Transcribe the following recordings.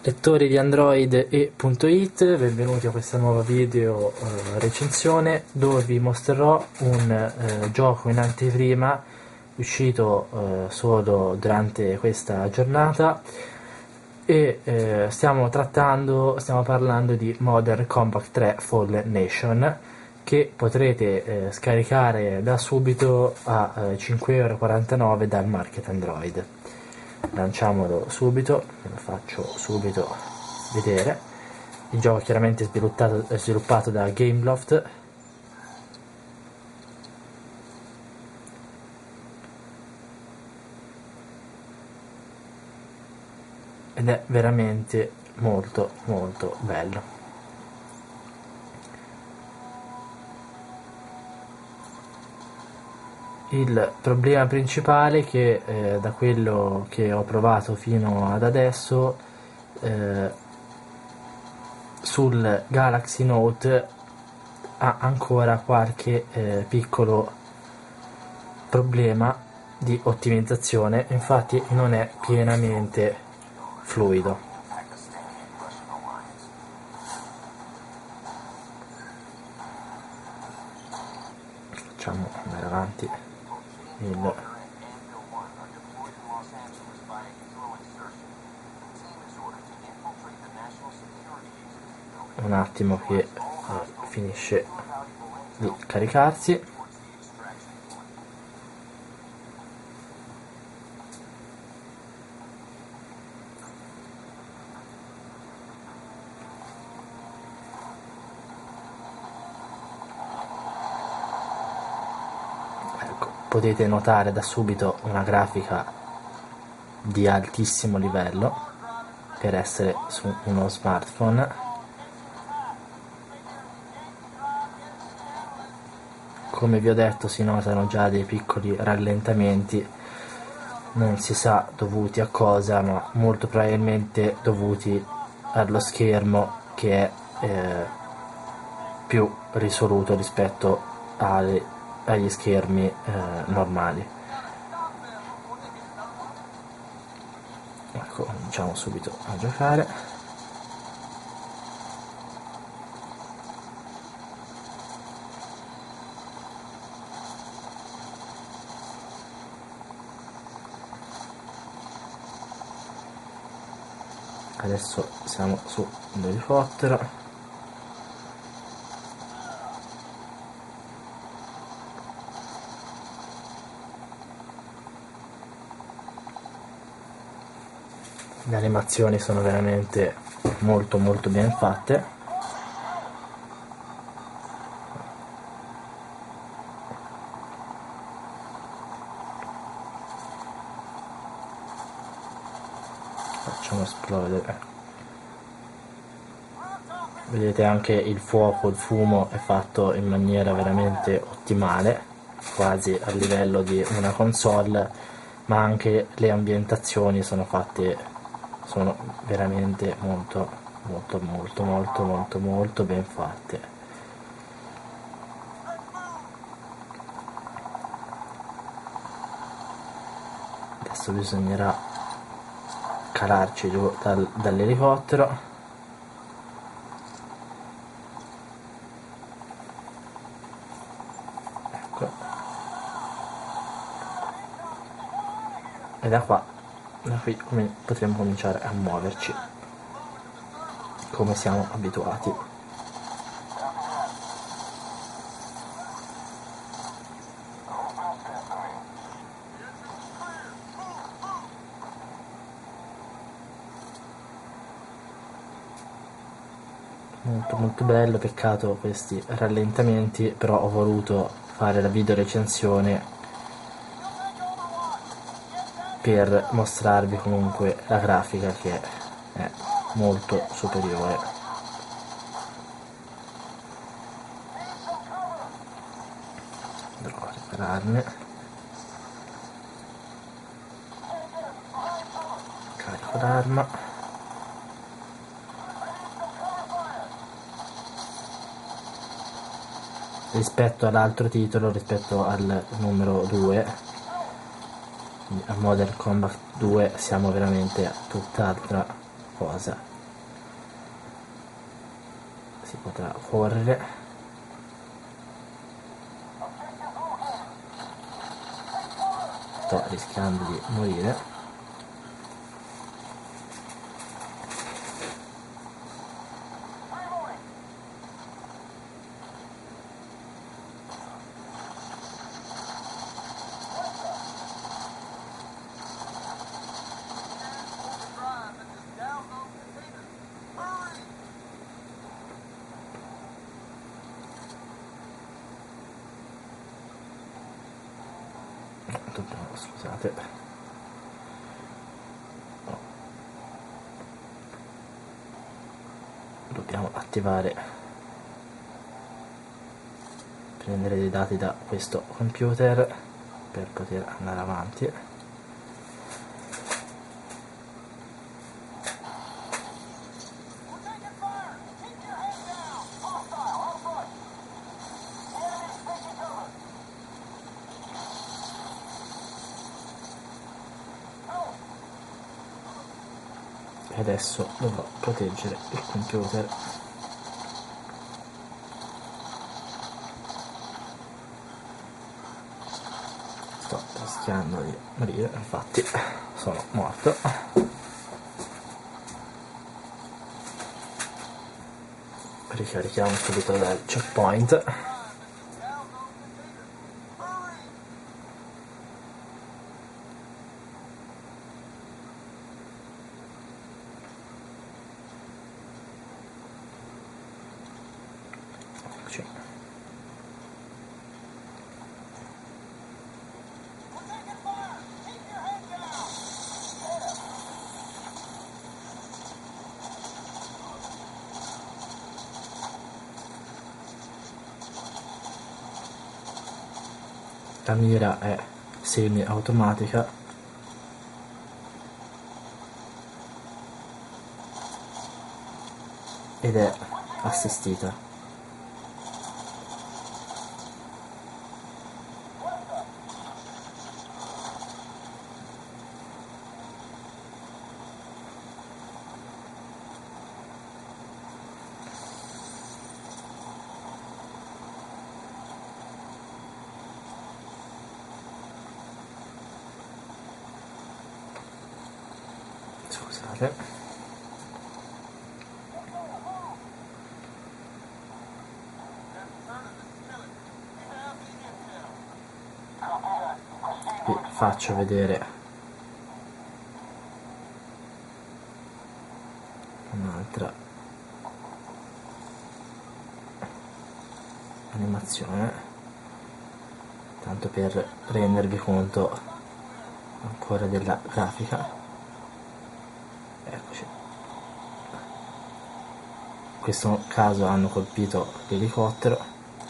Lettori di Android e.it, benvenuti a questa nuova video recensione dove vi mostrerò un gioco in anteprima uscito solo durante questa giornata e stiamo parlando di Modern Combat 3 Fallen Nation, che potrete scaricare da subito a 5,49 € dal market Android. Lanciamolo subito, ve lo faccio subito vedere. Il gioco chiaramente è sviluppato da Gameloft, ed è veramente molto molto bello. Il problema principale è che da quello che ho provato fino ad adesso sul Galaxy Note ha ancora qualche piccolo problema di ottimizzazione, infatti non è pienamente fluido. Facciamo andare avanti un attimo che finisce di caricarsi. Potete notare da subito una grafica di altissimo livello per essere su uno smartphone. Come vi ho detto, si notano già dei piccoli rallentamenti, non si sa dovuti a cosa, ma molto probabilmente dovuti allo schermo che è più risoluto rispetto agli schermi normali. Ecco, cominciamo subito a giocare. Adesso siamo su un elicottero. Le animazioni sono veramente molto molto ben fatte. Facciamo esplodere. Vedete anche il fuoco, il fumo è fatto in maniera veramente ottimale, quasi a livello di una console, ma anche le ambientazioni sono veramente molto ben fatte. Adesso bisognerà calarci giù dall'elicottero. Ecco. E da qui potremo cominciare a muoverci come siamo abituati. Molto bello, peccato questi rallentamenti, però ho voluto fare la video recensione per mostrarvi comunque la grafica, che è molto superiore. Andrò a ripararne. Carico l'arma. Rispetto all'altro titolo, rispetto al numero 2, a Modern Combat 2, siamo veramente a tutt'altra cosa. si potrà correre. Sto rischiando di morire. Scusate, dobbiamo attivare, prendere dei dati da questo computer per poter andare avanti. E adesso dovrò proteggere il computer. Sto rischiando di morire, infatti sono morto. Ricarichiamo subito dal checkpoint. La mira è semi-automatica. Ed è assistita. Scusate. Vi faccio vedere un'altra animazione, tanto per rendervi conto ancora della grafica. Eccoci. In questo caso hanno colpito l'elicottero.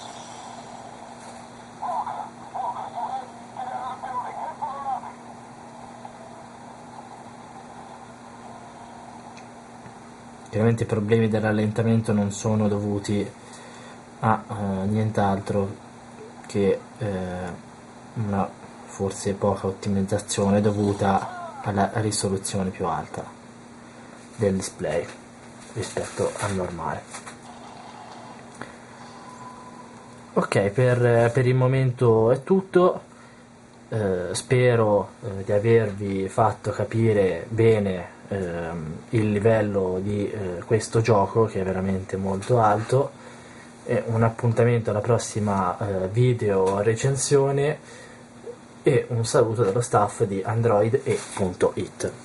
Chiaramente i problemi del rallentamento non sono dovuti a nient'altro che una forse poca ottimizzazione dovuta alla risoluzione più alta del display rispetto al normale. Ok, per il momento è tutto. Spero di avervi fatto capire bene il livello di questo gioco, che è veramente molto alto. E un appuntamento alla prossima video recensione, e un saluto dallo staff di Android.it.